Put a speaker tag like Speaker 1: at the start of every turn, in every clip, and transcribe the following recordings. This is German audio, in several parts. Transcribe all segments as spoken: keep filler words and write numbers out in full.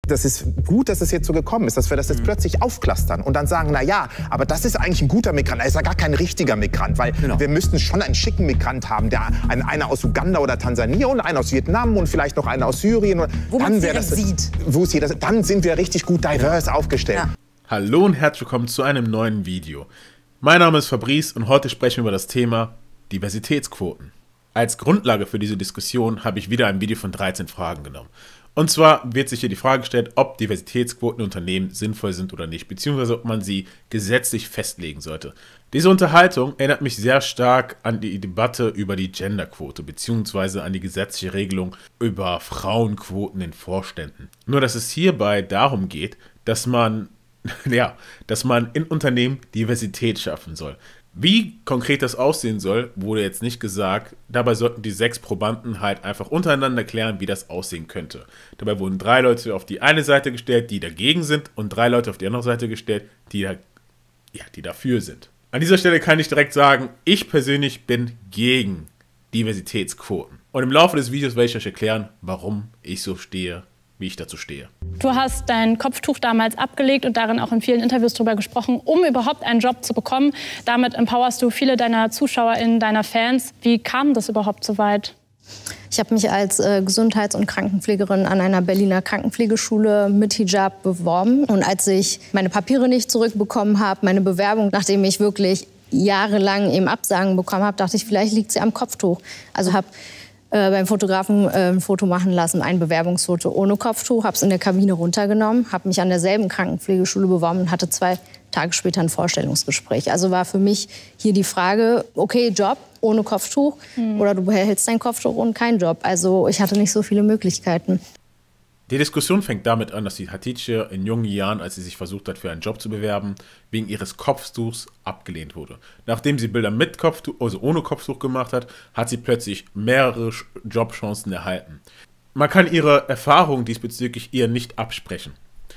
Speaker 1: Das ist gut, dass es jetzt so gekommen ist, dass wir das jetzt mhm. plötzlich aufklustern und dann sagen, na ja, aber das ist eigentlich ein guter Migrant, er ist ja gar kein richtiger Migrant, weil genau. wir müssten schon einen schicken Migrant haben, der einen, einer aus Uganda oder Tansania und einen aus Vietnam und vielleicht noch einen aus Syrien.
Speaker 2: Wo man es sieht.
Speaker 1: Wo es jeder, dann sind wir richtig gut divers ja. aufgestellt. Ja.
Speaker 3: Hallo und herzlich willkommen zu einem neuen Video. Mein Name ist Fabrice und heute sprechen wir über das Thema Diversitätsquoten. Als Grundlage für diese Diskussion habe ich wieder ein Video von dreizehn Fragen genommen. Und zwar wird sich hier die Frage gestellt, ob Diversitätsquoten in Unternehmen sinnvoll sind oder nicht, beziehungsweise ob man sie gesetzlich festlegen sollte. Diese Unterhaltung erinnert mich sehr stark an die Debatte über die Genderquote, beziehungsweise an die gesetzliche Regelung über Frauenquoten in Vorständen. Nur, dass es hierbei darum geht, dass man, ja, dass man in Unternehmen Diversität schaffen soll. Wie konkret das aussehen soll, wurde jetzt nicht gesagt. Dabei sollten die sechs Probanden halt einfach untereinander klären, wie das aussehen könnte. Dabei wurden drei Leute auf die eine Seite gestellt, die dagegen sind, und drei Leute auf die andere Seite gestellt, die, da, ja, die dafür sind. An dieser Stelle kann ich direkt sagen, ich persönlich bin gegen Diversitätsquoten. Und im Laufe des Videos werde ich euch erklären, warum ich so stehe, wie ich dazu stehe.
Speaker 4: Du hast dein Kopftuch damals abgelegt und darin auch in vielen Interviews darüber gesprochen, um überhaupt einen Job zu bekommen. Damit empowerst du viele deiner ZuschauerInnen, deiner Fans. Wie kam das überhaupt so weit?
Speaker 2: Ich habe mich als äh, Gesundheits- und Krankenpflegerin an einer Berliner Krankenpflegeschule mit Hijab beworben. Und als ich meine Papiere nicht zurückbekommen habe, meine Bewerbung, nachdem ich wirklich jahrelang eben Absagen bekommen habe, dachte ich, vielleicht liegt sie am Kopftuch. Also habe Äh, beim Fotografen äh, ein Foto machen lassen, ein Bewerbungsfoto ohne Kopftuch, habe es in der Kabine runtergenommen, habe mich an derselben Krankenpflegeschule beworben und hatte zwei Tage später ein Vorstellungsgespräch. Also war für mich hier die Frage, okay, Job ohne Kopftuch mhm. oder du behältst dein Kopftuch und kein Job. Also ich hatte nicht so viele Möglichkeiten.
Speaker 3: Die Diskussion fängt damit an, dass die Hatice in jungen Jahren, als sie sich versucht hat, für einen Job zu bewerben, wegen ihres Kopftuchs abgelehnt wurde. Nachdem sie Bilder mit Kopftuch, also ohne Kopftuch gemacht hat, hat sie plötzlich mehrere Jobchancen erhalten. Man kann ihre Erfahrungen diesbezüglich ihr nicht absprechen.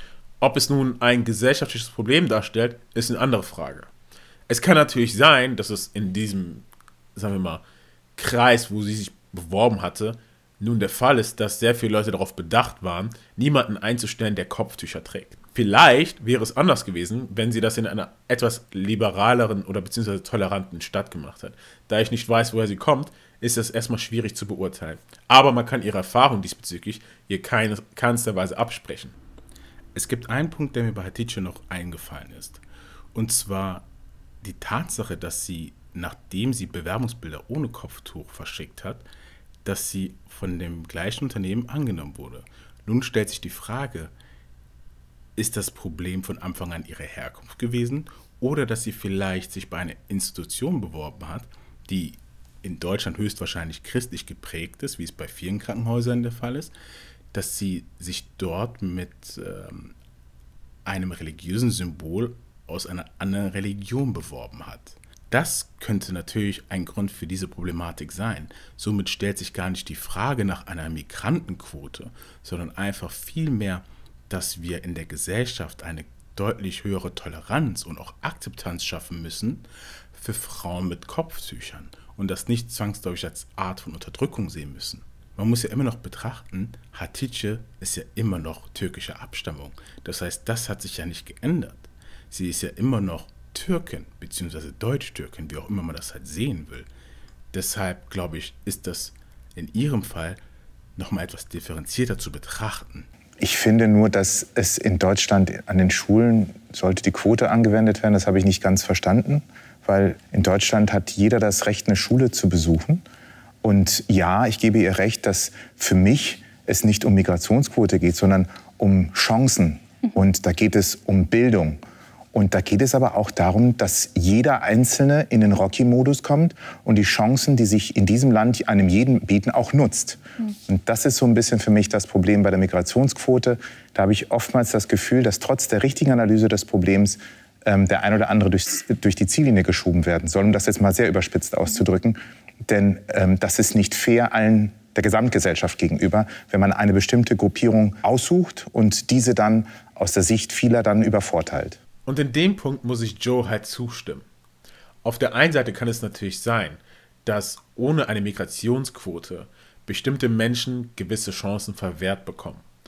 Speaker 3: Ob es nun ein gesellschaftliches Problem darstellt, ist eine andere Frage. Es kann natürlich sein, dass es in diesem, sagen wir mal, Kreis, wo sie sich beworben hatte, nun der Fall ist, dass sehr viele Leute darauf bedacht waren, niemanden einzustellen, der Kopftücher trägt. Vielleicht wäre es anders gewesen, wenn sie das in einer etwas liberaleren oder beziehungsweise toleranten Stadt gemacht hat. Da ich nicht weiß, woher sie kommt, ist das erstmal schwierig zu beurteilen. Aber man kann ihre Erfahrung diesbezüglich ihr keine, keinster Weise absprechen.
Speaker 5: Es gibt einen Punkt, der mir bei Hatice noch eingefallen ist. Und zwar die Tatsache, dass sie, nachdem sie Bewerbungsbilder ohne Kopftuch verschickt hat, dass sie von dem gleichen Unternehmen angenommen wurde. Nun stellt sich die Frage, ist das Problem von Anfang an ihre Herkunft gewesen oder dass sie vielleicht sich bei einer Institution beworben hat, die in Deutschland höchstwahrscheinlich christlich geprägt ist, wie es bei vielen Krankenhäusern der Fall ist, dass sie sich dort mit ähm, einem religiösen Symbol aus einer anderen Religion beworben hat. Das könnte natürlich ein Grund für diese Problematik sein. Somit stellt sich gar nicht die Frage nach einer Migrantenquote, sondern einfach vielmehr, dass wir in der Gesellschaft eine deutlich höhere Toleranz und auch Akzeptanz schaffen müssen für Frauen mit Kopftüchern und das nicht zwangsläufig als Art von Unterdrückung sehen müssen. Man muss ja immer noch betrachten, Hatice ist ja immer noch türkischer Abstammung. Das heißt, das hat sich ja nicht geändert. Sie ist ja immer noch Türkin, beziehungsweise Deutsch-Türkin, wie auch immer man das halt sehen will. Deshalb, glaube ich, ist das in ihrem Fall nochmal etwas differenzierter zu betrachten.
Speaker 1: Ich finde nur, dass es in Deutschland an den Schulen sollte die Quote angewendet werden. Das habe ich nicht ganz verstanden, weil in Deutschland hat jeder das Recht, eine Schule zu besuchen. Und ja, ich gebe ihr recht, dass für mich es nicht um Migrationsquote geht, sondern um Chancen. Und da geht es um Bildung. Und da geht es aber auch darum, dass jeder Einzelne in den Rocky-Modus kommt und die Chancen, die sich in diesem Land einem jeden bieten, auch nutzt. Mhm. Und das ist so ein bisschen für mich das Problem bei der Migrationsquote. Da habe ich oftmals das Gefühl, dass trotz der richtigen Analyse des Problems ähm, der ein oder andere durch, durch die Ziellinie geschoben werden soll, um das jetzt mal sehr überspitzt auszudrücken. Denn ähm, das ist nicht fair allen der Gesamtgesellschaft gegenüber, wenn man eine bestimmte Gruppierung aussucht und diese dann aus der Sicht vieler dann übervorteilt.
Speaker 3: Und in dem Punkt muss ich Joe halt zustimmen. Auf der einen Seite kann es natürlich sein, dass ohne eine Migrationsquote bestimmte Menschen gewisse Chancen verwehrt bekommen.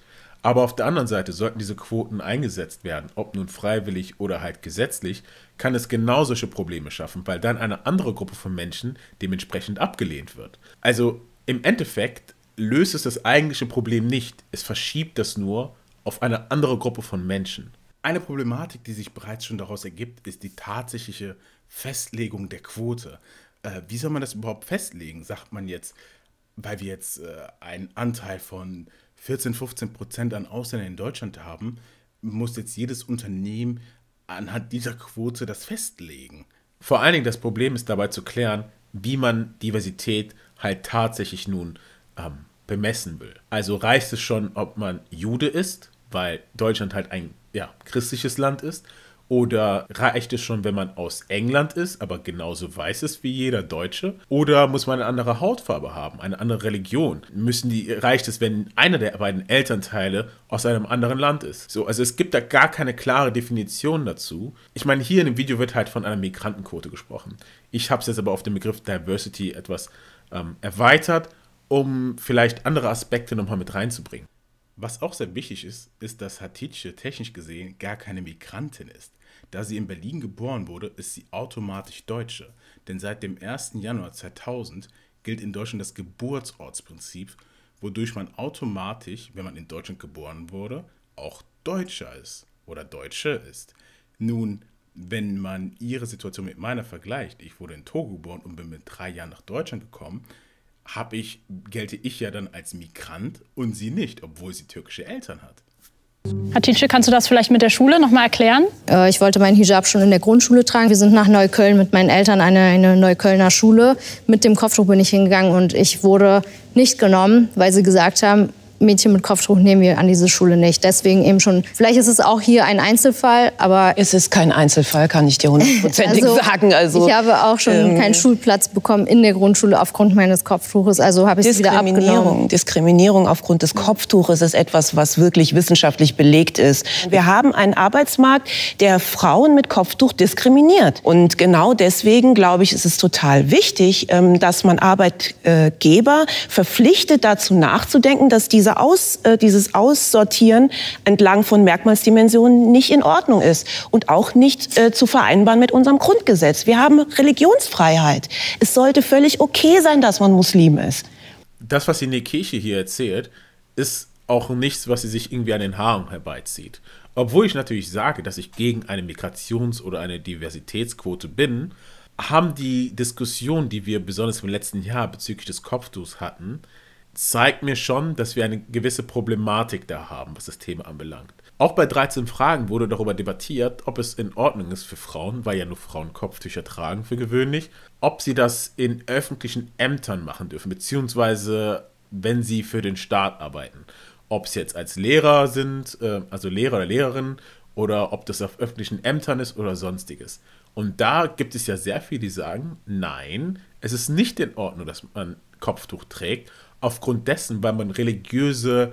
Speaker 3: Aber auf der anderen Seite sollten diese Quoten eingesetzt werden, ob nun freiwillig oder halt gesetzlich, kann es genau solche Probleme schaffen, weil dann eine andere Gruppe von Menschen dementsprechend abgelehnt wird. Also im Endeffekt löst es das eigentliche Problem nicht. Es verschiebt das nur auf eine andere Gruppe von Menschen.
Speaker 5: Eine Problematik, die sich bereits schon daraus ergibt, ist die tatsächliche Festlegung der Quote. Äh, wie soll man das überhaupt festlegen? Sagt man jetzt, weil wir jetzt äh, einen Anteil von vierzehn, fünfzehn Prozent an Ausländern in Deutschland haben, muss jetzt jedes Unternehmen anhand dieser Quote das festlegen.
Speaker 3: Vor allen Dingen das Problem ist dabei zu klären, wie man Diversität halt tatsächlich nun ähm, bemessen will. Also reicht es schon, ob man Jude ist, weil Deutschland halt ein ja, christliches Land ist, oder reicht es schon, wenn man aus England ist, aber genauso weiß ist wie jeder Deutsche? Oder muss man eine andere Hautfarbe haben, eine andere Religion? Müssen die, reicht es, wenn einer der beiden Elternteile aus einem anderen Land ist? So, also es gibt da gar keine klare Definition dazu. Ich meine, hier in dem Video wird halt von einer Migrantenquote gesprochen. Ich habe es jetzt aber auf den Begriff Diversity etwas ähm, erweitert, um vielleicht andere Aspekte nochmal mit reinzubringen.
Speaker 5: Was auch sehr wichtig ist, ist, dass Hatice technisch gesehen gar keine Migrantin ist. Da sie in Berlin geboren wurde, ist sie automatisch Deutsche. Denn seit dem ersten Januar zweitausend gilt in Deutschland das Geburtsortsprinzip, wodurch man automatisch, wenn man in Deutschland geboren wurde, auch Deutscher ist oder Deutsche ist. Nun, wenn man ihre Situation mit meiner vergleicht, ich wurde in Togo geboren und bin mit drei Jahren nach Deutschland gekommen, habe ich, gelte ich ja dann als Migrant und sie nicht, obwohl sie türkische Eltern hat.
Speaker 4: Hatice, kannst du das vielleicht mit der Schule noch mal erklären?
Speaker 2: Äh, ich wollte meinen Hijab schon in der Grundschule tragen. Wir sind nach Neukölln mit meinen Eltern an eine, eine Neuköllner Schule. Mit dem Kopftuch bin ich hingegangen und ich wurde nicht genommen, weil sie gesagt haben, Mädchen mit Kopftuch nehmen wir an diese Schule nicht. Deswegen eben schon, vielleicht ist es auch hier ein Einzelfall, aber...
Speaker 6: Es ist kein Einzelfall, kann ich dir hundertprozentig
Speaker 2: also,
Speaker 6: sagen. Also,
Speaker 2: ich habe auch schon ähm, keinen Schulplatz bekommen in der Grundschule aufgrund meines Kopftuches, also habe ich es wieder abgenommen.
Speaker 6: Diskriminierung aufgrund des Kopftuches ist etwas, was wirklich wissenschaftlich belegt ist. Wir haben einen Arbeitsmarkt, der Frauen mit Kopftuch diskriminiert. Und genau deswegen, glaube ich, ist es total wichtig, dass man Arbeitgeber verpflichtet, dazu nachzudenken, dass diese Aus, äh, dieses Aussortieren entlang von Merkmalsdimensionen nicht in Ordnung ist und auch nicht äh, zu vereinbaren mit unserem Grundgesetz. Wir haben Religionsfreiheit. Es sollte völlig okay sein, dass man Muslim ist.
Speaker 3: Das, was die Nekeshi hier erzählt, ist auch nichts, was sie sich irgendwie an den Haaren herbeizieht. Obwohl ich natürlich sage, dass ich gegen eine Migrations- oder eine Diversitätsquote bin, haben die Diskussionen, die wir besonders im letzten Jahr bezüglich des Kopftuchs hatten, zeigt mir schon, dass wir eine gewisse Problematik da haben, was das Thema anbelangt. Auch bei dreizehn Fragen wurde darüber debattiert, ob es in Ordnung ist für Frauen, weil ja nur Frauen Kopftücher tragen für gewöhnlich, ob sie das in öffentlichen Ämtern machen dürfen, beziehungsweise wenn sie für den Staat arbeiten. Ob es jetzt als Lehrer sind, also Lehrer oder Lehrerin, oder ob das auf öffentlichen Ämtern ist oder sonstiges. Und da gibt es ja sehr viele, die sagen, nein, es ist nicht in Ordnung, dass man Kopftuch trägt, aufgrund dessen, weil man religiöse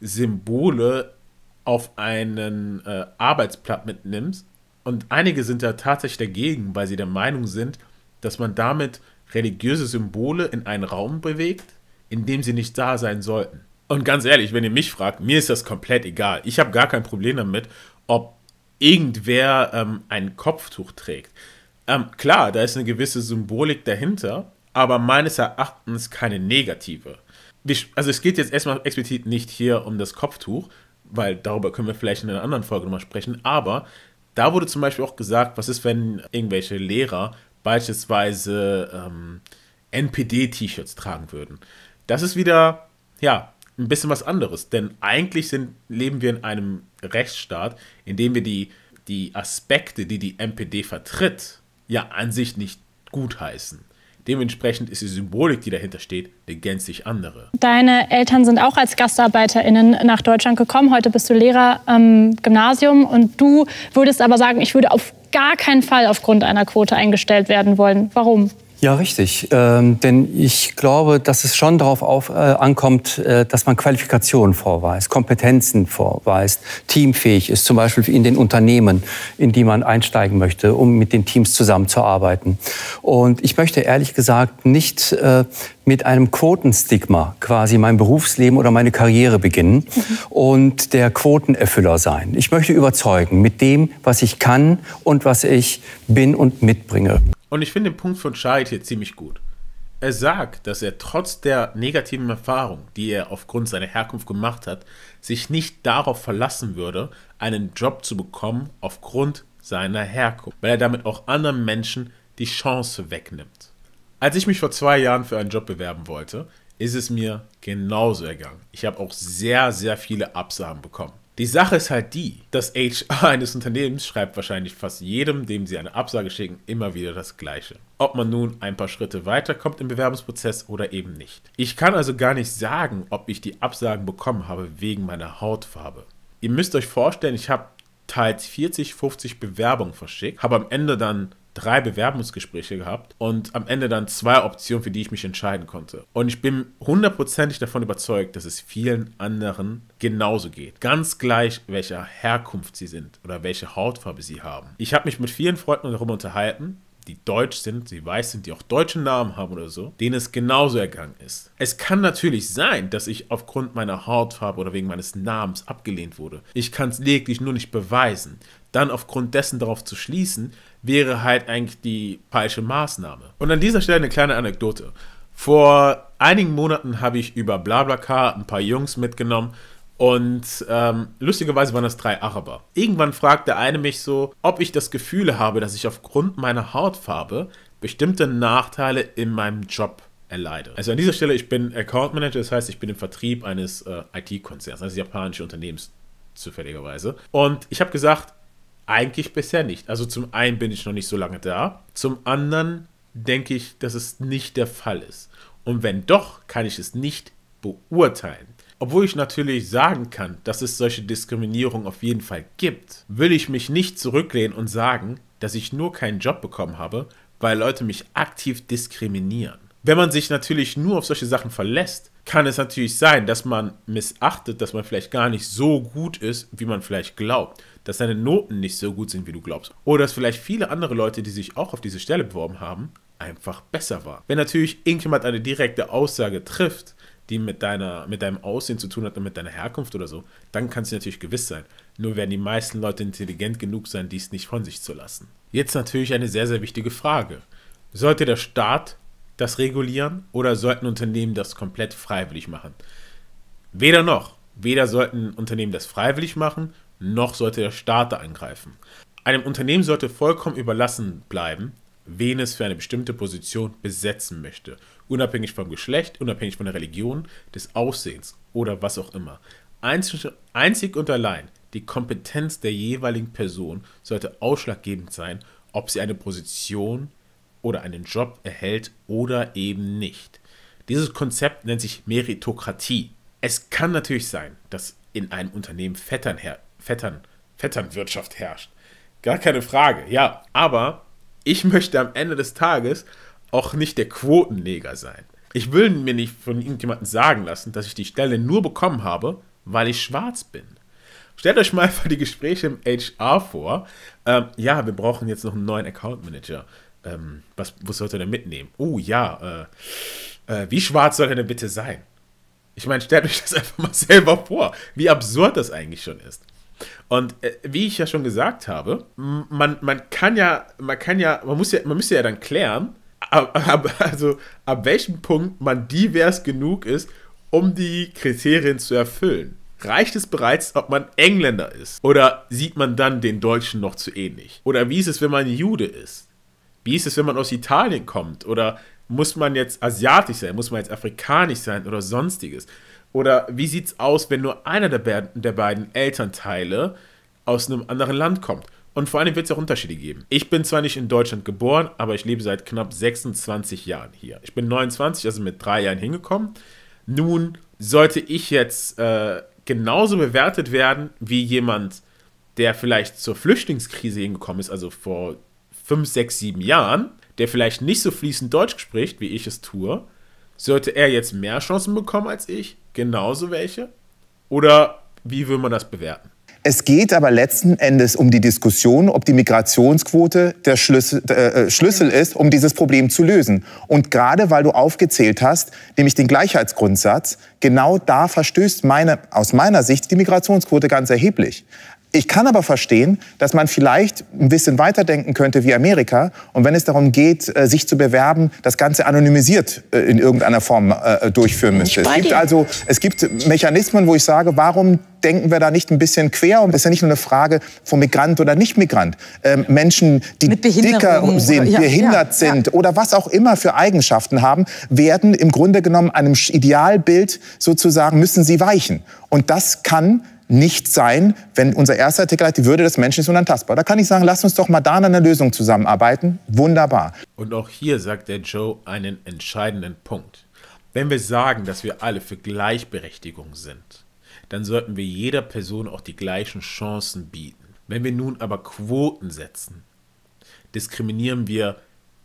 Speaker 3: Symbole auf einen äh, Arbeitsplatz mitnimmt. Und einige sind da tatsächlich dagegen, weil sie der Meinung sind, dass man damit religiöse Symbole in einen Raum bewegt, in dem sie nicht da sein sollten. Und ganz ehrlich, wenn ihr mich fragt, mir ist das komplett egal. Ich habe gar kein Problem damit, ob irgendwer ähm, ein Kopftuch trägt. Ähm, klar, da ist eine gewisse Symbolik dahinter, aber meines Erachtens keine negative. Also es geht jetzt erstmal explizit nicht hier um das Kopftuch, weil darüber können wir vielleicht in einer anderen Folge nochmal sprechen, aber da wurde zum Beispiel auch gesagt, was ist, wenn irgendwelche Lehrer beispielsweise ähm, N P D-T-Shirts tragen würden. Das ist wieder, ja, ein bisschen was anderes, denn eigentlich sind, leben wir in einem Rechtsstaat, in dem wir die, die Aspekte, die die N P D vertritt, ja an sich nicht gutheißen. Dementsprechend ist die Symbolik, die dahinter steht, eine gänzlich andere.
Speaker 4: Deine Eltern sind auch als GastarbeiterInnen nach Deutschland gekommen. Heute bist du Lehrer am Gymnasium und du würdest aber sagen, ich würde auf gar keinen Fall aufgrund einer Quote eingestellt werden wollen. Warum?
Speaker 7: Ja, richtig. Ähm, denn ich glaube, dass es schon darauf auf, äh, ankommt, äh, dass man Qualifikationen vorweist, Kompetenzen vorweist, teamfähig ist, zum Beispiel in den Unternehmen, in die man einsteigen möchte, um mit den Teams zusammenzuarbeiten. Und ich möchte ehrlich gesagt nicht äh, mit einem Quotenstigma quasi mein Berufsleben oder meine Karriere beginnen mhm. und der Quotenerfüller sein. Ich möchte überzeugen mit dem, was ich kann und was ich bin und mitbringe.
Speaker 3: Und ich finde den Punkt von Shahid hier ziemlich gut. Er sagt, dass er trotz der negativen Erfahrung, die er aufgrund seiner Herkunft gemacht hat, sich nicht darauf verlassen würde, einen Job zu bekommen aufgrund seiner Herkunft, weil er damit auch anderen Menschen die Chance wegnimmt. Als ich mich vor zwei Jahren für einen Job bewerben wollte, ist es mir genauso ergangen. Ich habe auch sehr, sehr viele Absagen bekommen. Die Sache ist halt die, das H R eines Unternehmens schreibt wahrscheinlich fast jedem, dem sie eine Absage schicken, immer wieder das Gleiche. Ob man nun ein paar Schritte weiterkommt im Bewerbungsprozess oder eben nicht. Ich kann also gar nicht sagen, ob ich die Absagen bekommen habe wegen meiner Hautfarbe. Ihr müsst euch vorstellen, ich habe teils vierzig, fünfzig Bewerbungen verschickt, habe am Ende dann drei Bewerbungsgespräche gehabt und am Ende dann zwei Optionen, für die ich mich entscheiden konnte. Und ich bin hundertprozentig davon überzeugt, dass es vielen anderen genauso geht. Ganz gleich, welcher Herkunft sie sind oder welche Hautfarbe sie haben. Ich habe mich mit vielen Freunden darüber unterhalten, die deutsch sind, die weiß sind, die auch deutsche Namen haben oder so, denen es genauso ergangen ist. Es kann natürlich sein, dass ich aufgrund meiner Hautfarbe oder wegen meines Namens abgelehnt wurde. Ich kann es lediglich nur nicht beweisen. Dann aufgrund dessen darauf zu schließen, wäre halt eigentlich die falsche Maßnahme. Und an dieser Stelle eine kleine Anekdote. Vor einigen Monaten habe ich über BlaBlaCar ein paar Jungs mitgenommen und ähm, lustigerweise waren das drei Araber. Irgendwann fragt der eine mich so, ob ich das Gefühl habe, dass ich aufgrund meiner Hautfarbe bestimmte Nachteile in meinem Job erleide. Also an dieser Stelle, ich bin Account Manager, das heißt, ich bin im Vertrieb eines äh, I T-Konzerns, eines japanischen Unternehmens zufälligerweise. Und ich habe gesagt, eigentlich bisher nicht. Also zum einen bin ich noch nicht so lange da, zum anderen denke ich, dass es nicht der Fall ist. Und wenn doch, kann ich es nicht beurteilen. Obwohl ich natürlich sagen kann, dass es solche Diskriminierung auf jeden Fall gibt, will ich mich nicht zurücklehnen und sagen, dass ich nur keinen Job bekommen habe, weil Leute mich aktiv diskriminieren. Wenn man sich natürlich nur auf solche Sachen verlässt, kann es natürlich sein, dass man missachtet, dass man vielleicht gar nicht so gut ist, wie man vielleicht glaubt. Dass seine Noten nicht so gut sind, wie du glaubst. Oder dass vielleicht viele andere Leute, die sich auch auf diese Stelle beworben haben, einfach besser waren. Wenn natürlich irgendjemand eine direkte Aussage trifft, die mit, deiner, mit deinem Aussehen zu tun hat und mit deiner Herkunft oder so, dann kannst du natürlich gewiss sein. Nur werden die meisten Leute intelligent genug sein, dies nicht von sich zu lassen. Jetzt natürlich eine sehr, sehr wichtige Frage. Sollte der Staat das regulieren oder sollten Unternehmen das komplett freiwillig machen? Weder noch. Weder sollten Unternehmen das freiwillig machen, noch sollte der Staat da eingreifen. Einem Unternehmen sollte vollkommen überlassen bleiben, wen es für eine bestimmte Position besetzen möchte. Unabhängig vom Geschlecht, unabhängig von der Religion, des Aussehens oder was auch immer. Einzig, einzig und allein die Kompetenz der jeweiligen Person sollte ausschlaggebend sein, ob sie eine Position oder einen Job erhält oder eben nicht. Dieses Konzept nennt sich Meritokratie. Es kann natürlich sein, dass in einem Unternehmen Vettern, her Vettern, Vetternwirtschaft herrscht. Gar keine Frage, ja. Aber ich möchte am Ende des Tages auch nicht der Quotenleger sein. Ich will mir nicht von irgendjemandem sagen lassen, dass ich die Stelle nur bekommen habe, weil ich schwarz bin. Stellt euch mal für die Gespräche im H R vor. Ähm, ja, wir brauchen jetzt noch einen neuen Account Manager. Ähm, was, was sollte er denn mitnehmen? Oh ja, äh, äh, wie schwarz soll er denn bitte sein? Ich meine, stellt euch das einfach mal selber vor, wie absurd das eigentlich schon ist. Und äh, wie ich ja schon gesagt habe, man, man kann ja, man kann ja, man muss ja, man müsste ja dann klären, ab, ab, also ab welchem Punkt man divers genug ist, um die Kriterien zu erfüllen. Reicht es bereits, ob man Engländer ist? Oder sieht man dann den Deutschen noch zu ähnlich? Oder wie ist es, wenn man Jude ist? Wie ist es, wenn man aus Italien kommt? Oder muss man jetzt asiatisch sein? Muss man jetzt afrikanisch sein oder sonstiges? Oder wie sieht es aus, wenn nur einer der, be der beiden Elternteile aus einem anderen Land kommt? Und vor allem wird es auch Unterschiede geben. Ich bin zwar nicht in Deutschland geboren, aber ich lebe seit knapp sechsundzwanzig Jahren hier. Ich bin neunundzwanzig, also mit drei Jahren hingekommen. Nun sollte ich jetzt äh, genauso bewertet werden wie jemand, der vielleicht zur Flüchtlingskrise hingekommen ist, also vor fünf, sechs, sieben Jahren, der vielleicht nicht so fließend Deutsch spricht, wie ich es tue, sollte er jetzt mehr Chancen bekommen als ich? Genauso welche? Oder wie will man das bewerten?
Speaker 1: Es geht aber letzten Endes um die Diskussion, ob die Migrationsquote der Schlüssel, äh, Schlüssel ist, um dieses Problem zu lösen. Und gerade weil du aufgezählt hast, nämlich den Gleichheitsgrundsatz, genau da verstößt meine, aus meiner Sicht die Migrationsquote ganz erheblich. Ich kann aber verstehen, dass man vielleicht ein bisschen weiterdenken könnte wie Amerika. Und wenn es darum geht, sich zu bewerben, das Ganze anonymisiert in irgendeiner Form durchführen müsste. Es gibt also, es gibt Mechanismen, wo ich sage, warum denken wir da nicht ein bisschen quer? Und es ist ja nicht nur eine Frage von Migrant oder Nicht-Migrant. Ähm, Menschen, die dicker sind, ja, behindert ja, sind ja. oder was auch immer für Eigenschaften haben, werden im Grunde genommen einem Idealbild sozusagen, müssen sie weichen. Und das kann nicht sein, wenn unser erster Artikel hat, die Würde des Menschen ist unantastbar. Da kann ich sagen, lass uns doch mal da an einer Lösung zusammenarbeiten. Wunderbar.
Speaker 3: Und auch hier sagt der Joe einen entscheidenden Punkt. Wenn wir sagen, dass wir alle für Gleichberechtigung sind, dann sollten wir jeder Person auch die gleichen Chancen bieten. Wenn wir nun aber Quoten setzen, diskriminieren wir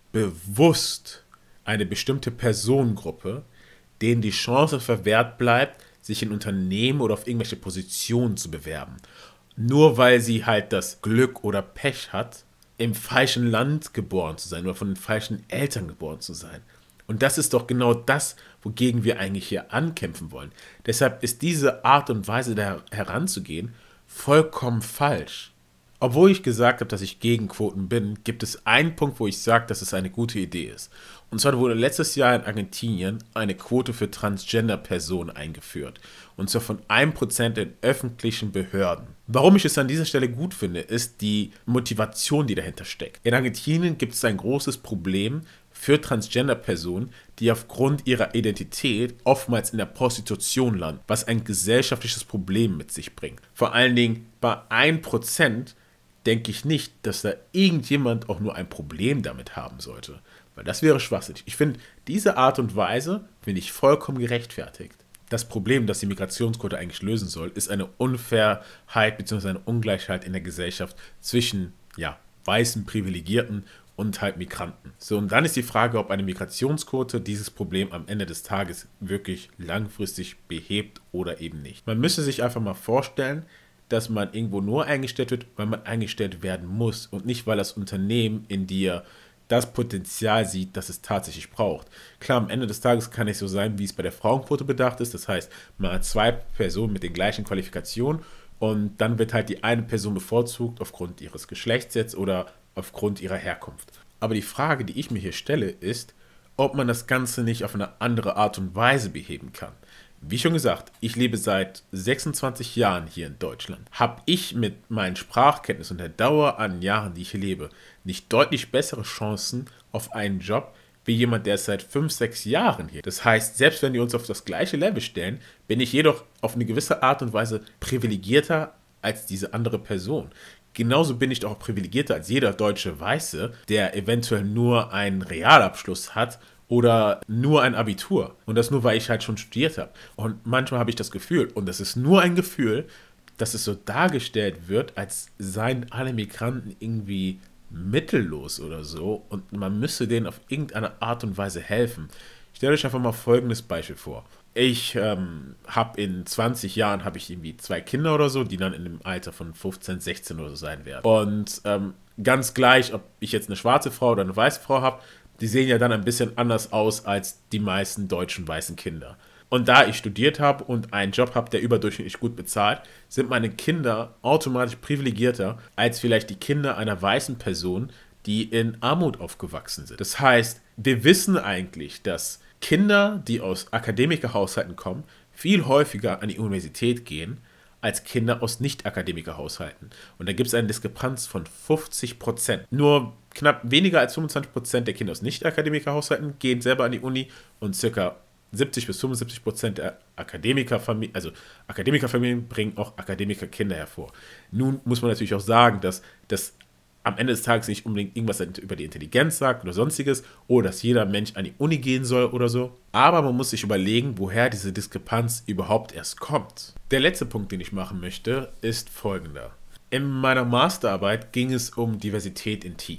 Speaker 3: bewusst eine bestimmte Personengruppe, denen die Chance verwehrt bleibt, sich in Unternehmen oder auf irgendwelche Positionen zu bewerben. Nur weil sie halt das Glück oder Pech hat, im falschen Land geboren zu sein oder von den falschen Eltern geboren zu sein. Und das ist doch genau das, wogegen wir eigentlich hier ankämpfen wollen. Deshalb ist diese Art und Weise, da heranzugehen, vollkommen falsch. Obwohl ich gesagt habe, dass ich gegen Quoten bin, gibt es einen Punkt, wo ich sage, dass es eine gute Idee ist. Und zwar wurde letztes Jahr in Argentinien eine Quote für Transgender-Personen eingeführt. Und zwar von einem Prozent in öffentlichen Behörden. Warum ich es an dieser Stelle gut finde, ist die Motivation, die dahinter steckt. In Argentinien gibt es ein großes Problem für Transgender-Personen, die aufgrund ihrer Identität oftmals in der Prostitution landen, was ein gesellschaftliches Problem mit sich bringt. Vor allen Dingen bei ein Prozent denke ich nicht, dass da irgendjemand auch nur ein Problem damit haben sollte. Weil das wäre schwachsinnig. Ich finde, diese Art und Weise finde ich vollkommen gerechtfertigt. Das Problem, das die Migrationsquote eigentlich lösen soll, ist eine Unfairheit bzw. eine Ungleichheit in der Gesellschaft zwischen ja, weißen Privilegierten und halt Migranten. So, und dann ist die Frage, ob eine Migrationsquote dieses Problem am Ende des Tages wirklich langfristig behebt oder eben nicht. Man müsste sich einfach mal vorstellen, dass man irgendwo nur eingestellt wird, weil man eingestellt werden muss und nicht, weil das Unternehmen in dir das Potenzial sieht, das es tatsächlich braucht. Klar, am Ende des Tages kann es so sein, wie es bei der Frauenquote bedacht ist. Das heißt, man hat zwei Personen mit den gleichen Qualifikationen und dann wird halt die eine Person bevorzugt aufgrund ihres Geschlechts jetzt oder aufgrund ihrer Herkunft. Aber die Frage, die ich mir hier stelle, ist, ob man das Ganze nicht auf eine andere Art und Weise beheben kann. Wie schon gesagt, ich lebe seit sechsundzwanzig Jahren hier in Deutschland. Habe ich mit meinen Sprachkenntnissen und der Dauer an Jahren, die ich hier lebe, nicht deutlich bessere Chancen auf einen Job wie jemand, der ist seit fünf, sechs Jahren hier. Das heißt, selbst wenn die uns auf das gleiche Level stellen, bin ich jedoch auf eine gewisse Art und Weise privilegierter als diese andere Person. Genauso bin ich doch auch privilegierter als jeder deutsche Weiße, der eventuell nur einen Realabschluss hat oder nur ein Abitur. Und das nur, weil ich halt schon studiert habe. Und manchmal habe ich das Gefühl, und das ist nur ein Gefühl, dass es so dargestellt wird, als seien alle Migranten irgendwie mittellos oder so und man müsste denen auf irgendeine Art und Weise helfen. Stellt euch einfach mal folgendes Beispiel vor. Ich ähm, habe in zwanzig Jahren habe ich irgendwie zwei Kinder oder so, die dann in dem Alter von fünfzehn, sechzehn oder so sein werden. Und ähm, ganz gleich, ob ich jetzt eine schwarze Frau oder eine weiße Frau habe, die sehen ja dann ein bisschen anders aus als die meisten deutschen weißen Kinder. Und da ich studiert habe und einen Job habe, der überdurchschnittlich gut bezahlt, sind meine Kinder automatisch privilegierter als vielleicht die Kinder einer weißen Person, die in Armut aufgewachsen sind. Das heißt, wir wissen eigentlich, dass Kinder, die aus Akademikerhaushalten kommen, viel häufiger an die Universität gehen, als Kinder aus Nicht-Akademikerhaushalten. Und da gibt es eine Diskrepanz von fünfzig Prozent. Nur knapp weniger als fünfundzwanzig Prozent der Kinder aus Nicht-Akademikerhaushalten gehen selber an die Uni und circa siebzig bis fünfundsiebzig Prozent der Akademikerfamilien, also Akademikerfamilien bringen auch Akademikerkinder hervor. Nun muss man natürlich auch sagen, dass das am Ende des Tages nicht unbedingt irgendwas über die Intelligenz sagt oder sonstiges oder dass jeder Mensch an die Uni gehen soll oder so. Aber man muss sich überlegen, woher diese Diskrepanz überhaupt erst kommt. Der letzte Punkt, den ich machen möchte, ist folgender. In meiner Masterarbeit ging es um Diversität in Teams.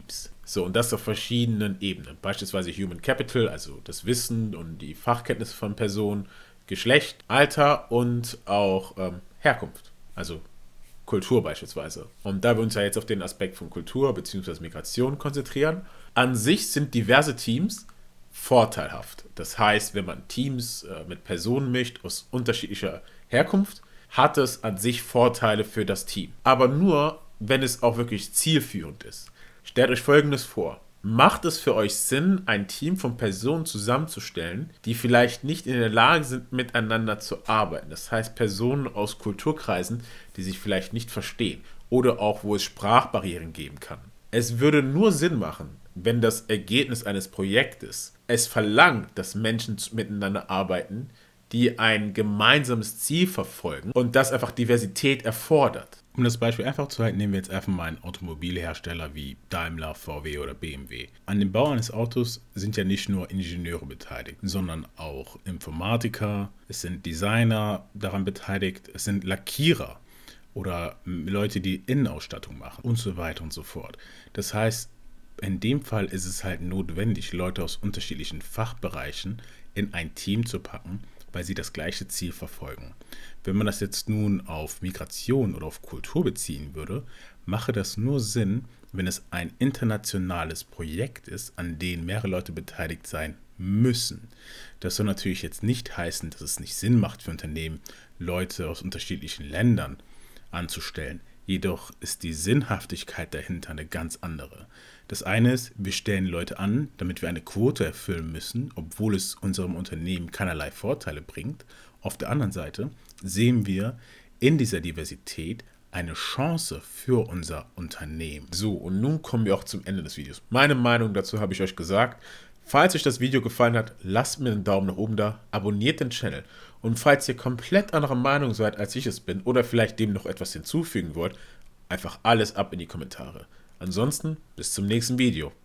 Speaker 3: So, und das auf verschiedenen Ebenen. Beispielsweise Human Capital, also das Wissen und die Fachkenntnisse von Personen, Geschlecht, Alter und auch ähm, Herkunft, also Kultur beispielsweise. Und da wir uns ja jetzt auf den Aspekt von Kultur bzw. Migration konzentrieren, an sich sind diverse Teams vorteilhaft. Das heißt, wenn man Teams äh, mit Personen mischt aus unterschiedlicher Herkunft, hat es an sich Vorteile für das Team. Aber nur, wenn es auch wirklich zielführend ist. Stellt euch Folgendes vor. Macht es für euch Sinn, ein Team von Personen zusammenzustellen, die vielleicht nicht in der Lage sind, miteinander zu arbeiten? Das heißt, Personen aus Kulturkreisen, die sich vielleicht nicht verstehen oder auch, wo es Sprachbarrieren geben kann. Es würde nur Sinn machen, wenn das Ergebnis eines Projektes es verlangt, dass Menschen miteinander arbeiten, die ein gemeinsames Ziel verfolgen und das einfach Diversität erfordert.
Speaker 5: Um das Beispiel einfach zu halten, nehmen wir jetzt einfach mal einen Automobilhersteller wie Daimler, V W oder B M W. An dem Bau eines Autos sind ja nicht nur Ingenieure beteiligt, sondern auch Informatiker, es sind Designer daran beteiligt, es sind Lackierer oder Leute, die Innenausstattung machen und so weiter und so fort. Das heißt, in dem Fall ist es halt notwendig, Leute aus unterschiedlichen Fachbereichen in ein Team zu packen, weil sie das gleiche Ziel verfolgen. Wenn man das jetzt nun auf Migration oder auf Kultur beziehen würde, mache das nur Sinn, wenn es ein internationales Projekt ist, an dem mehrere Leute beteiligt sein müssen. Das soll natürlich jetzt nicht heißen, dass es nicht Sinn macht für Unternehmen, Leute aus unterschiedlichen Ländern anzustellen. Jedoch ist die Sinnhaftigkeit dahinter eine ganz andere. Das eine ist, wir stellen Leute an, damit wir eine Quote erfüllen müssen, obwohl es unserem Unternehmen keinerlei Vorteile bringt. Auf der anderen Seite sehen wir in dieser Diversität eine Chance für unser Unternehmen.
Speaker 3: So, und nun kommen wir auch zum Ende des Videos. Meine Meinung dazu habe ich euch gesagt. Falls euch das Video gefallen hat, lasst mir einen Daumen nach oben da, abonniert den Channel. Und falls ihr komplett anderer Meinung seid, als ich es bin, oder vielleicht dem noch etwas hinzufügen wollt, einfach alles ab in die Kommentare. Ansonsten bis zum nächsten Video.